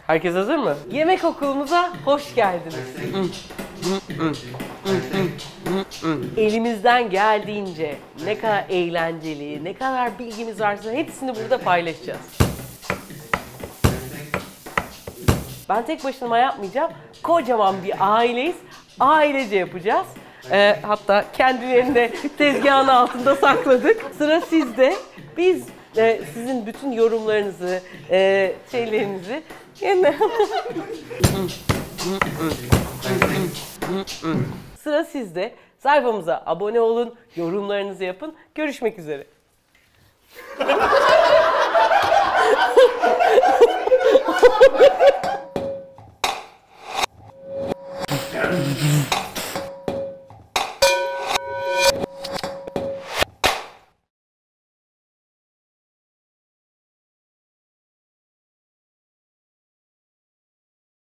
Herkes hazır mı? Yemek okulumuza hoş geldiniz. Elimizden geldiğince ne kadar eğlenceli, ne kadar bilgimiz varsa hepsini burada paylaşacağız. Ben tek başıma yapmayacağım. Kocaman bir aileyiz. Ailece yapacağız. Hatta kendilerini de tezgahın altında sakladık. Sıra sizde. Biz sizin bütün yorumlarınızı, şeylerinizi sıra sizde. Sayfamıza abone olun, yorumlarınızı yapın. Görüşmek üzere.